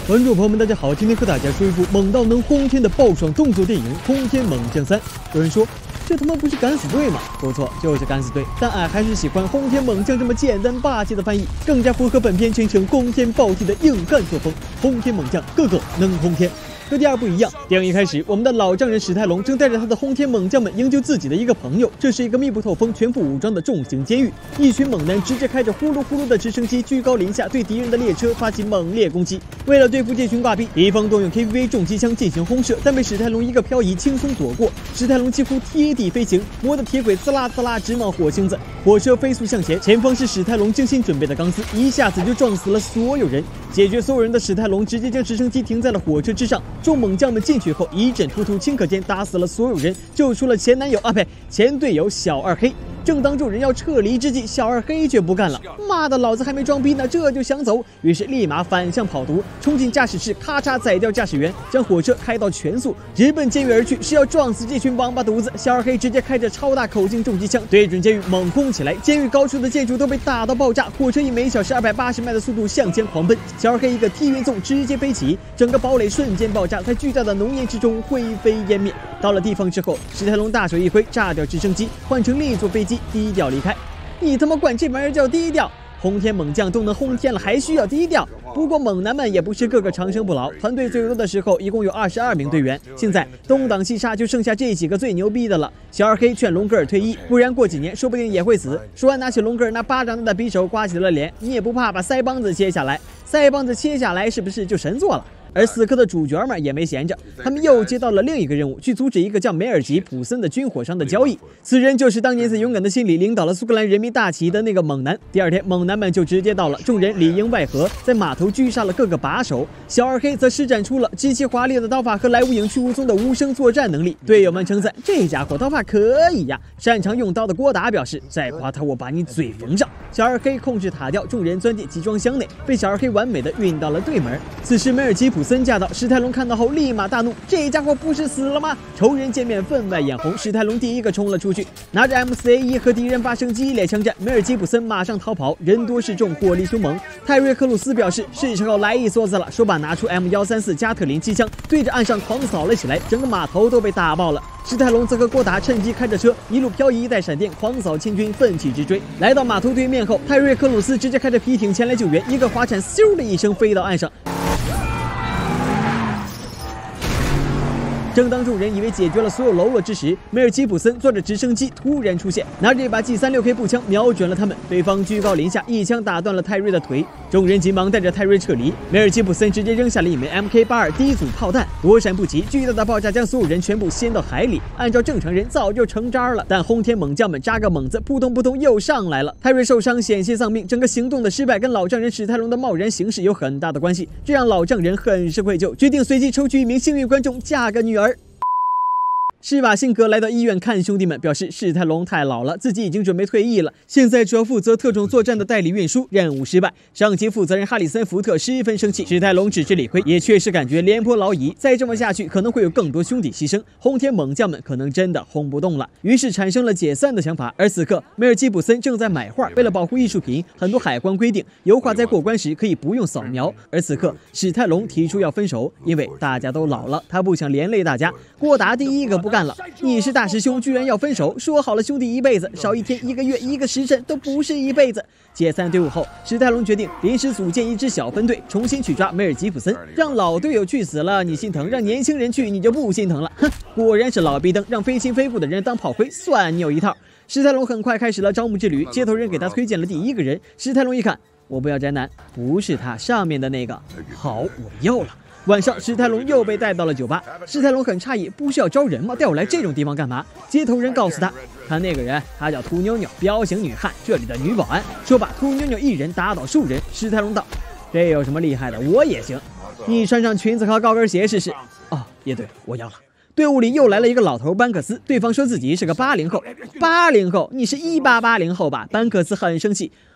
观众朋友们，大家好，今天和大家说一部猛到能轰天的爆爽动作电影《轰天猛将3》。有人说，这他妈不是敢死队吗？不错，就是敢死队。但俺还是喜欢轰天猛将这么简单霸气的翻译，更加符合本片全程攻天暴地的硬汉作风。轰天猛将，个个能轰天。 和第二部一样，电影一开始，我们的老丈人史泰龙正带着他的轰天猛将们营救自己的一个朋友。这是一个密不透风、全副武装的重型监狱，一群猛男直接开着呼噜呼噜的直升机，居高临下对敌人的列车发起猛烈攻击。为了对付这群挂逼，敌方动用 KVV 重机枪进行轰射，但被史泰龙一个漂移轻松躲过。史泰龙几乎贴地飞行，磨得铁轨滋啦滋啦直冒火星子。火车飞速向前，前方是史泰龙精心准备的钢丝，一下子就撞死了所有人。解决所有人的史泰龙直接将直升机停在了火车之上。 众猛将们进去后，一阵突突顷刻间打死了所有人，救出了前男友前队友小二黑。正当众人要撤离之际，小二黑却不干了。妈的，老子还没装逼呢，这就想走，于是立马反向跑毒，冲进驾驶室，咔嚓宰掉驾驶员，将火车开到全速，直奔监狱而去，是要撞死这群王八犊子。小二黑直接开着超大口径重机枪对准监狱猛轰起来，监狱高处的建筑都被打到爆炸，火车以每小时280迈的速度向前狂奔，小二黑一个踢云纵直接飞起，整个堡垒瞬间爆炸，在巨大的浓烟之中灰飞烟灭。到了地方之后，史泰龙大手一挥，炸掉直升机，换成另一座飞机，低调离开。你他妈管这玩意儿叫低调？轰天猛将都能轰天了，还需要低调？不过猛男们也不是个个长生不老，团队最多的时候一共有22名队员，现在东挡西杀就剩下这几个最牛逼的了。小二黑劝龙格尔退役，不然过几年说不定也会死。说完，拿起龙格尔那巴掌大的匕首刮起了脸，你也不怕把腮帮子切下来？腮帮子切下来是不是就神作了？ 而死磕的主角们也没闲着，他们又接到了另一个任务，去阻止一个叫梅尔吉·普森的军火商的交易。此人就是当年在勇敢的心里领导了苏格兰人民大起义的那个猛男。第二天，猛男们就直接到了，众人里应外合，在码头狙杀了各个把手。小二黑则施展出了极其华丽的刀法和来无影去无踪的无声作战能力。队友们称赞这家伙刀法可以呀。擅长用刀的郭达表示，再夸他我把你嘴缝上。小二黑控制塔吊，众人钻进集装箱内，被小二黑完美的运到了对门。此时，梅尔吉·普森驾到，史泰龙看到后立马大怒，这家伙不是死了吗？仇人见面分外眼红，史泰龙第一个冲了出去，拿着 M4A1和敌人发生激烈枪战。梅尔吉普森马上逃跑，人多势众，火力凶猛。泰瑞克鲁斯表示是时候来一梭子了，说罢拿出 M134加特林机枪，对着岸上狂扫了起来，整个码头都被打爆了。史泰龙则和郭达趁机开着车，一路漂移带闪电狂扫清军，奋起直追。来到码头对面后，泰瑞克鲁斯直接开着皮艇前来救援，一个滑铲，嗖的一声飞到岸上。 正当众人以为解决了所有喽啰之时，梅尔吉普森坐着直升机突然出现，拿着一把 G36K 步枪瞄准了他们。对方居高临下，一枪打断了泰瑞的腿。众人急忙带着泰瑞撤离。梅尔吉普森直接扔下了一枚 MK82第一组炮弹，躲闪不及，巨大的爆炸将所有人全部掀到海里。按照正常人早就成渣了，但轰天猛将们扎个猛子，扑通扑通又上来了。泰瑞受伤，险些丧命。整个行动的失败跟老丈人史泰龙的贸然行事有很大的关系，这让老丈人很是愧疚，决定随机抽取一名幸运观众嫁个女儿。 施瓦辛格来到医院看兄弟们，表示史泰龙太老了，自己已经准备退役了，现在主要负责特种作战的代理运输，任务失败。上级负责人哈里森·福特十分生气，史泰龙只知理亏，也确实感觉廉颇老矣，再这么下去可能会有更多兄弟牺牲，轰天猛将们可能真的轰不动了，于是产生了解散的想法。而此刻，梅尔吉普森正在买画，为了保护艺术品，很多海关规定油画在过关时可以不用扫描。而此刻，史泰龙提出要分手，因为大家都老了，他不想连累大家。郭达第一个不干了，你是大师兄，居然要分手？说好了兄弟一辈子，少一天、一个月、一个时辰都不是一辈子。解散队伍后，史泰龙决定临时组建一支小分队，重新去抓梅尔吉普森。让老队友去死了你心疼，让年轻人去你就不心疼了。哼，果然是老逼灯，让非亲非故的人当炮灰，算你有一套。史泰龙很快开始了招募之旅，接头人给他推荐了第一个人。史泰龙一看，我不要宅男，不是他，上面的那个。好，我要了。 晚上，史泰龙又被带到了酒吧。史泰龙很诧异，不是要招人吗？带我来这种地方干嘛？接头人告诉他，看那个人，他叫屠妞妞，彪形女汉，这里的女保安。说罢，屠妞妞一人打倒数人。史泰龙道：“这有什么厉害的？我也行。你穿上裙子和高跟鞋试试。”哦，也对，我要了。队伍里又来了一个老头班克斯，对方说自己是个80后。80后？你是1880后吧？班克斯很生气。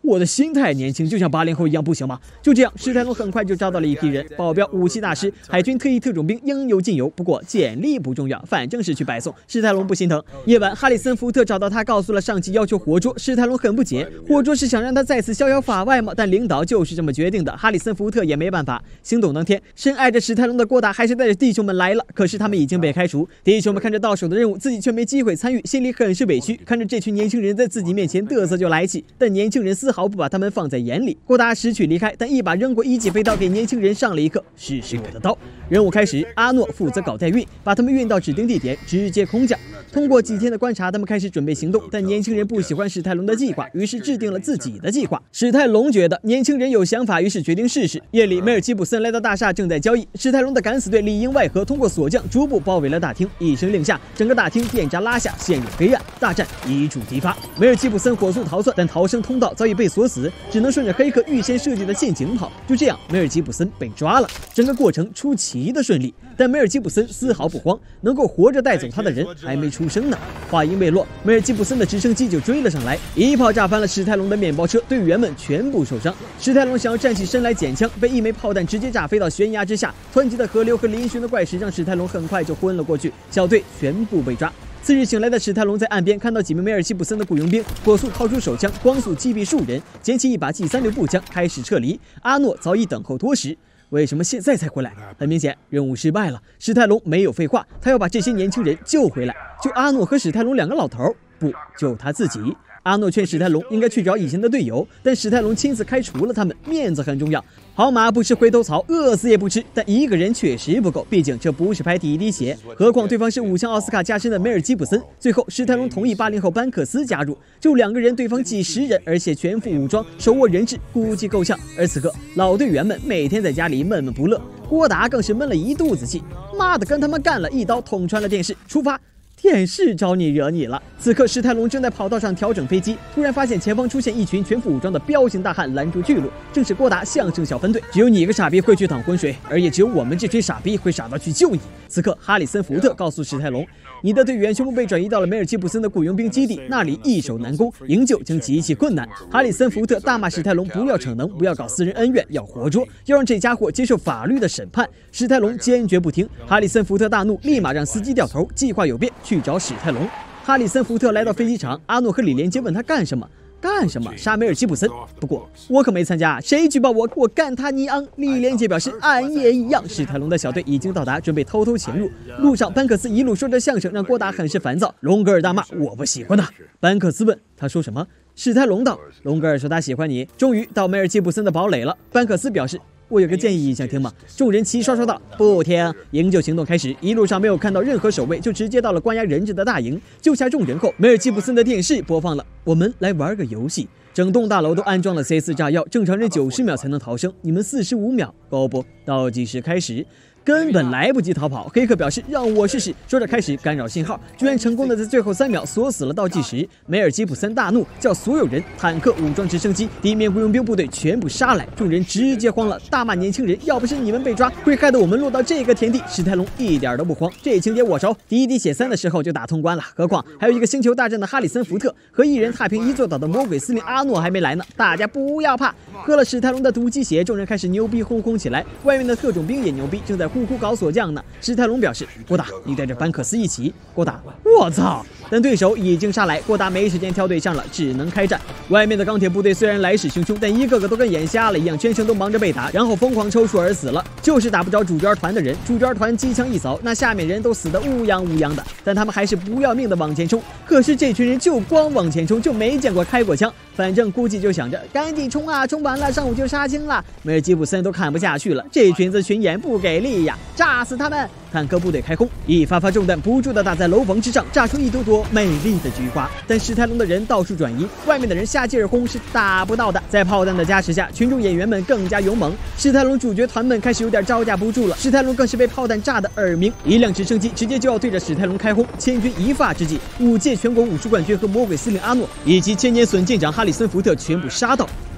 我的心太年轻，就像80后一样，不行吗？就这样，史泰龙很快就招到了一批人，保镖、武器大师、海军特异特种兵应有尽有。不过简历不重要，反正是去白送。史泰龙不心疼。夜晚，哈里森福特找到他，告诉了上级要求活捉。史泰龙很不解，活捉是想让他再次逍遥法外吗？但领导就是这么决定的，哈里森福特也没办法。行动当天，深爱着史泰龙的郭达还是带着弟兄们来了，可是他们已经被开除。弟兄们看着到手的任务，自己却没机会参与，心里很是委屈。看着这群年轻人在自己面前嘚瑟就来气，但年轻人丝毫不把他们放在眼里。郭达识趣离开，但一把扔过一级飞刀给年轻人上了一课试试我的刀。任务开始，阿诺负责搞代运，把他们运到指定地点，直接空降。通过几天的观察，他们开始准备行动，但年轻人不喜欢史泰龙的计划，于是制定了自己的计划。史泰龙觉得年轻人有想法，于是决定试试。夜里，梅尔吉普森来到大厦，正在交易。史泰龙的敢死队里应外合，通过锁匠逐步包围了大厅。一声令下，整个大厅电闸拉下，陷入黑暗，大战一触即发。梅尔吉普森火速逃窜，但逃生通道早已被锁死，只能顺着黑客预先设计的陷阱跑。就这样，梅尔吉普森被抓了。整个过程出奇的顺利，但梅尔吉普森丝毫不慌，能够活着带走他的人还没出生呢。话音未落，梅尔吉普森的直升机就追了上来，一炮炸翻了史泰龙的面包车，队员们全部受伤。史泰龙想要站起身来捡枪，被一枚炮弹直接炸飞到悬崖之下。湍急的河流和嶙峋的怪石让史泰龙很快就昏了过去，小队全部被抓。次日醒来的史泰龙在岸边看到几名梅尔吉普森的雇佣兵，火速掏出手枪，光速击毙数人，捡起一把G36步枪，开始撤离。阿诺早已等候多时。为什么现在才回来？很明显，任务失败了。史泰龙没有废话，他要把这些年轻人救回来。就阿诺和史泰龙两个老头，不，就他自己。阿诺劝史泰龙应该去找以前的队友，但史泰龙亲自开除了他们，面子很重要。好马不吃回头草，饿死也不吃。但一个人确实不够，毕竟这不是拍第一滴血，何况对方是5项奥斯卡加身的梅尔吉普森。最后，史泰龙同意80后班克斯加入，就2个人对方几10人，而且全副武装，手握人质，估计够呛。而此刻，老队员们每天在家里闷闷不乐，郭达更是闷了一肚子气，妈的，跟他们干了，一刀捅穿了电视，出发。电视招你惹你了。此刻史泰龙正在跑道上调整飞机，突然发现前方出现一群全副武装的彪形大汉拦住去路，正是郭达相声小分队。只有你一个傻逼会去淌浑水，而也只有我们这群傻逼会傻到去救你。此刻哈里森福特告诉史泰龙，你的队员全部被转移到了梅尔吉普森的雇佣兵基地，那里易守难攻，营救将极其困难。哈里森福特大骂史泰龙不要逞能，不要搞私人恩怨，要活捉，要让这家伙接受法律的审判。史泰龙坚决不听，哈里森福特大怒，立马让司机掉头，计划有变，去找史泰龙。哈里森福特来到飞机场，阿诺和李连杰问他干什么？干什么？杀梅尔吉普森？不过我可没参加，谁举报我，我干他尼昂！李连杰表示俺也一样。史泰龙的小队已经到达，准备偷偷潜入。路上，班克斯一路说着相声，让郭达很是烦躁。隆格尔大骂：“我不喜欢他。”班克斯问他说什么？史泰龙道：“隆格尔说他喜欢你。”终于到梅尔吉普森的堡垒了，班克斯表示：“我有个建议，想听吗？”众人齐刷刷道：“不听！”营救行动开始，一路上没有看到任何守卫，就直接到了关押人质的大营。救下众人后，梅尔吉普森的电视播放了：“我们来玩个游戏。整栋大楼都安装了 C4 炸药，正常人90秒才能逃生，你们45秒，够不？倒计时开始。”根本来不及逃跑，黑客表示让我试试，说着开始干扰信号，居然成功的在最后3秒锁死了倒计时。梅尔吉普森大怒，叫所有人、坦克、武装直升机、地面雇佣兵部队全部杀来，众人直接慌了，大骂年轻人，要不是你们被抓，会害得我们落到这个田地。史泰龙一点都不慌，这情节我熟，第一滴血3的时候就打通关了，何况还有一个星球大战的哈里森福特和一人太平1座岛的魔鬼司令阿诺还没来呢，大家不要怕。喝了史泰龙的毒鸡血，众人开始牛逼哄哄起来，外面的特种兵也牛逼，正在呼搞锁匠呢。史泰龙表示：“郭达，你带着班克斯一起。”郭达：“我操！”但对手已经杀来，郭达没时间挑对象了，只能开战。外面的钢铁部队虽然来势汹汹，但一个个都跟眼瞎了一样，全程都忙着被打，然后疯狂抽搐而死了。就是打不着主角团的人，主角团机枪一扫，那下面人都死得乌泱乌泱的，但他们还是不要命的往前冲。可是这群人就光往前冲，就没见过开过枪，反正估计就想着赶紧冲啊，冲完了上午就杀青了。梅尔吉普森都看不下去了，这群子群演不给力呀，炸死他们！坦克部队开轰，一发发重弹不住地打在楼房之上，炸出一朵朵美丽的菊花。但史泰龙的人到处转移，外面的人下劲儿轰是打不到的。在炮弹的加持下，群众演员们更加勇猛，史泰龙主角团们开始有点招架不住了。史泰龙更是被炮弹炸得耳鸣，一辆直升机直接就要对着史泰龙开轰。千钧一发之际，5届全国武术冠军和魔鬼司令阿诺以及千年隼舰长哈里森福特全部杀到。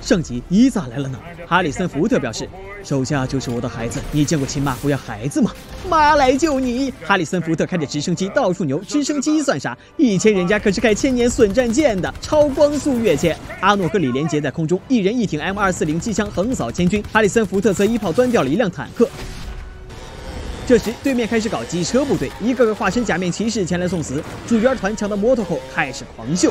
上集伊萨来了呢。哈里森福特表示，手下就是我的孩子，你见过亲妈抚养孩子吗？妈来救你！哈里森福特开着直升机到处扭，直升机算啥？以前人家可是开千年损战舰的，超光速跃迁。阿诺和李连杰在空中一人一挺 M240机枪横扫千军，哈里森福特则一炮端掉了一辆坦克。这时，对面开始搞机车部队，一个个化身假面骑士前来送死。主角团抢到摩托后开始狂秀。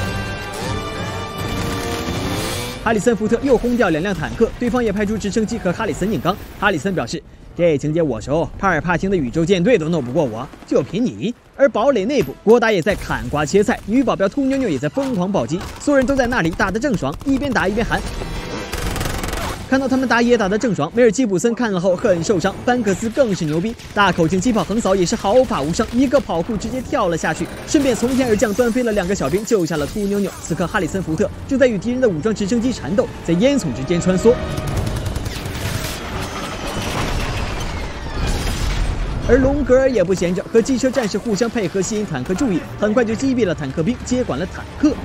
哈里森福特又轰掉2辆坦克，对方也派出直升机和哈里森硬刚。哈里森表示，这情节我熟，帕尔帕廷的宇宙舰队都弄不过我，就凭你。而堡垒内部，郭达也在砍瓜切菜，女保镖秃妞妞也在疯狂暴击，所有人都在那里打得正爽，一边打一边喊。看到他们打野打得正爽，梅尔吉普森看了后很受伤，班克斯更是牛逼，大口径机炮横扫也是毫发无伤，一个跑酷直接跳了下去，顺便从天而降端飞了2个小兵，救下了秃妞妞。此刻哈里森福特正在与敌人的武装直升机缠斗，在烟囱之间穿梭。而龙格尔也不闲着，和机车战士互相配合，吸引坦克注意，很快就击毙了坦克兵，接管了坦克。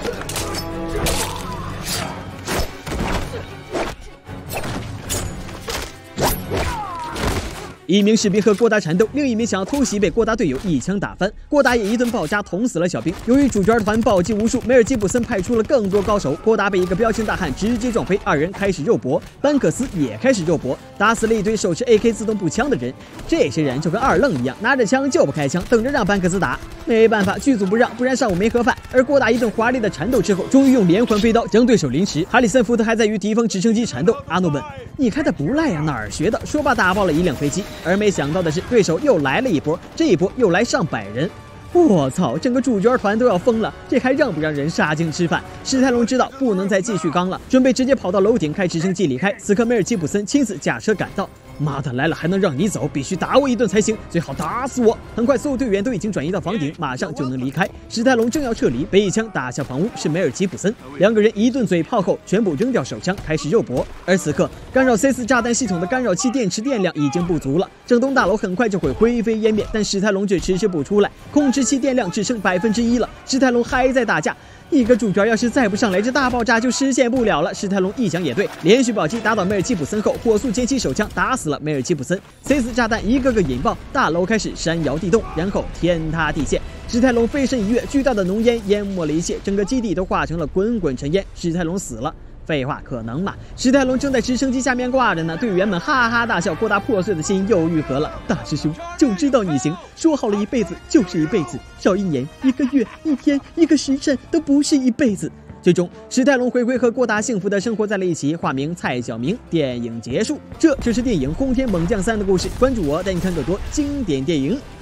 一名士兵和郭达缠斗，另一名想要偷袭被郭达队友一枪打翻，郭达也一顿爆炸捅死了小兵。由于主角团暴击无数，梅尔吉普森派出了更多高手，郭达被一个彪形大汉直接撞飞，2人开始肉搏，班克斯也开始肉搏，打死了一堆手持 AK 自动步枪的人。这些人就跟二愣一样，拿着枪就不开枪，等着让班克斯打。没办法，剧组不让，不然上午没盒饭。而郭达一顿华丽的缠斗之后，终于用连环飞刀将对手凌迟。哈里森福特还在与敌方直升机缠斗。阿诺问：“你开的不赖呀，哪儿学的？”说罢打爆了一辆飞机。而没想到的是，对手又来了一波，这一波又来上百人。我操，整个主角团都要疯了，这还让不让人杀精吃饭？史泰龙知道不能再继续刚了，准备直接跑到楼顶开直升机离开。此刻梅尔吉普森亲自驾车赶到。妈的，来了还能让你走，必须打我一顿才行，最好打死我！很快，所有队员都已经转移到房顶，马上就能离开。史泰龙正要撤离，被一枪打下房屋，是梅尔吉普森。2个人一顿嘴炮后，全部扔掉手枪，开始肉搏。而此刻，干扰 C4 炸弹系统的干扰器电池电量已经不足了，整栋大楼很快就会灰飞烟灭。但史泰龙却迟迟不出来，控制器电量只剩1%了，史泰龙还在打架。一个主角要是再不上来，这大爆炸就实现不了了。史泰龙一想也对，连续暴击打倒梅尔吉普森后，火速捡起手枪打死了梅尔吉普森。C4 炸弹一个个引爆，大楼开始山摇地动，然后天塌地陷。史泰龙飞身一跃，巨大的浓烟淹没了一切，整个基地都化成了滚滚尘烟。史泰龙死了。废话，可能吗？史泰龙正在直升机下面挂着呢，队员们哈哈大笑，郭达破碎的心又愈合了。大师兄，就知道你行，说好了一辈子就是一辈子，少1年、1个月、1天、1个时辰都不是一辈子。最终，史泰龙回归和郭达幸福的生活在了一起，化名蔡晓明。电影结束，这就是电影《轰天猛将3》的故事。关注我，带你看更多经典电影。